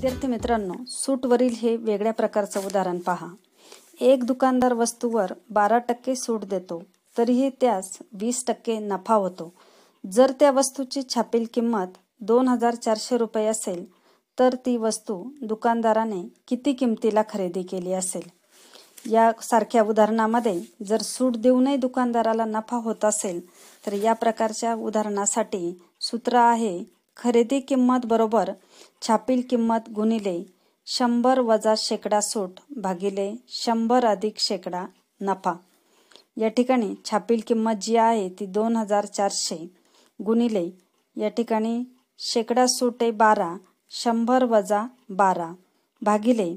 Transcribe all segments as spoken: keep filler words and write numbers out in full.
विद्यार्थी मित्रांनो, सूटवरील हे वेगळ्या प्रकारचं उदाहरण पहा. एक दुकानदार वस्तूवर बारा टक्के सूट देतो, तरीही त्यास वीस टक्के नफा होतो. जर त्या वस्तूची छापील किंमत दोन हजार चारशे रुपये असेल, तर ती वस्तू दुकानदाराने किती किमतीला खरेदी केली असेल? या सारख्या उदाहरणामध्ये जर सूट देऊनही दुकानदाराला नफा होत असेल, तर या प्रकारच्या उदाहरणासाठी सूत्र आहे खरेदी किंमत बरोबर छापील किंमत गुणिले शंभर वजा शेकडा सूट भागिले शंभर अधिक शेकडा नफा. या ठिकाणी छापील किंमत जी आहे ती दोन हजार चारशे गुणिले या ठिकाणी शेकडा सूट आहे बारा, शंभर वजा बारा भागिले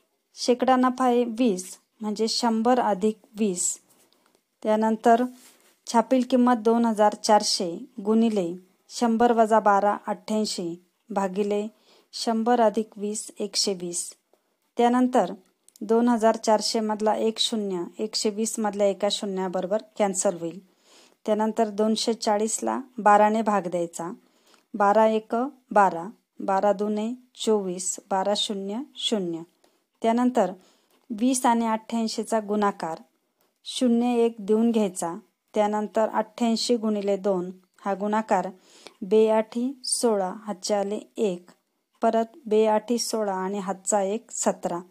शेकडा नफा आहे वीस, म्हणजे शंभर अधिक वीस. त्यानंतर छापील किंमत दोन हजार चारशे गुणिले शंभर वजा बारा अठ्ठ्याऐंशी भागिले शंभर अधिक वीस एकशे वीस. त्यानंतर दोन हजार चारशे मधला एक शून्य एकशे वीस मधल्या एका शून्याबरोबर कॅन्सल होईल. त्यानंतर दोनशे चाळीसला बाराने भाग द्यायचा. बारा एक बारा, बारा दुने चोवीस, बारा शून्य शून्य. त्यानंतर वीस आणि अठ्ठ्याऐंशीचा गुणाकार शून्य एक देऊन घ्यायचा. त्यानंतर अठ्ठ्याऐंशी गुणिले दोन हा गुणाकार बेआठी सोळा, हातचे आले एक, परत बेआठी सोळा आणि हातचा एक सतरा.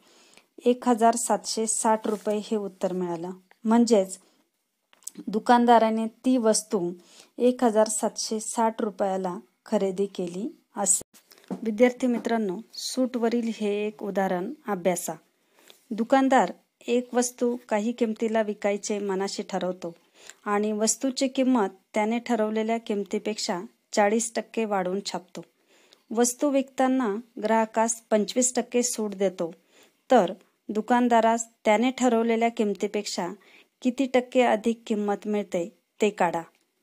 एक हजार सातशे साठ रुपये हे उत्तर मिळालं. म्हणजेच दुकानदाराने ती वस्तू एक हजार सातशे साठ रुपयाला खरेदी केली असेल. विद्यार्थी मित्रांनो, सूटवरील हे एक उदाहरण अभ्यासा. दुकानदार एक वस्तू काही किमतीला विकायचे मनाशी ठरवतो आणि वस्तूची किंमत त्याने ठरवलेल्या किमतीपेक्षा चाळीस टक्के वाढवून छापतो. वस्तू विकताना ग्राहकास पंचवीस टक्के सूट देतो, तर दुकानदारास त्याने ठरवलेल्या किमतीपेक्षा किती टक्के अधिक किंमत मिळते ते काढा.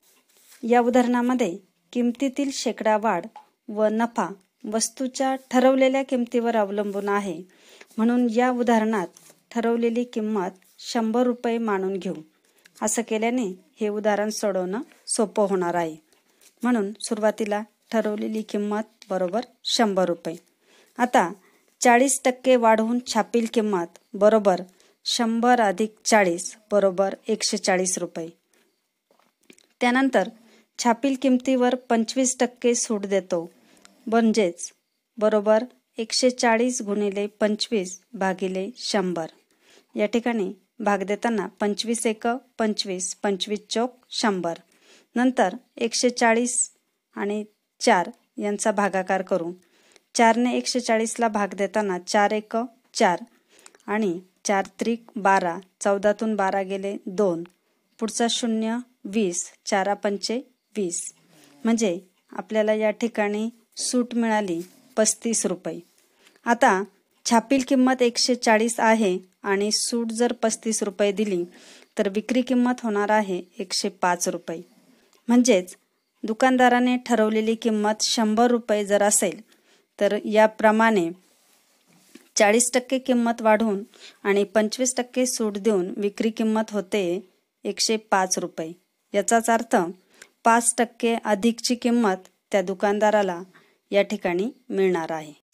या उदाहरणामध्ये किमतीतील शेकडा वाढ व नफा वस्तूच्या ठरवलेल्या किमतीवर अवलंबून आहे, म्हणून या उदाहरणात ठरवलेली किंमत शंभर रुपये मानून घेऊ. असं केल्याने हे उदाहरण सोडवणं सोपं होणार आहे. म्हणून सुरुवातीला ठरवलेली किंमत बरोबर शंभर रुपये. आता चाळीस टक्के वाढवून छापील किंमत बरोबर शंभर अधिक चाळीस बरोबर एकशे चाळीस रुपये. त्यानंतर छापील किमतीवर पंचवीस टक्के सूट देतो, म्हणजेच बरोबर एकशे चाळीस गुणिले पंचवीस भागिले शंभर. या ठिकाणी भाग देताना पंचवीस एक पंचवीस, पंचवीस चौक शंभर. नंतर एकशे चाळीस आणि चार यांचा भागाकार करू. चारने एकशे चाळीसला भाग देताना चार एक चार आणि चार त्रिक बारा, चौदातून बारा गेले दोन, पुढचा शून्य वीस, चारा पंचे वीस. म्हणजे आपल्याला या ठिकाणी सूट मिळाली पस्तीस रुपये. आता छापील किंमत एकशे चाळीस आहे आणि सूट जर पस्तीस रुपये दिली तर विक्री किंमत होणार आहे एकशे पाच रुपये. म्हणजेच दुकानदाराने ठरवलेली किंमत शंभर रुपये जर असेल, तर याप्रमाणे चाळीस टक्के किंमत वाढवून आणि पंचवीस टक्के सूट देऊन विक्री किंमत होते एकशे पाच रुपये. याचाच अर्थ पाच टक्के अधिकची किंमत त्या दुकानदाराला या ठिकाणी मिळणार आहे.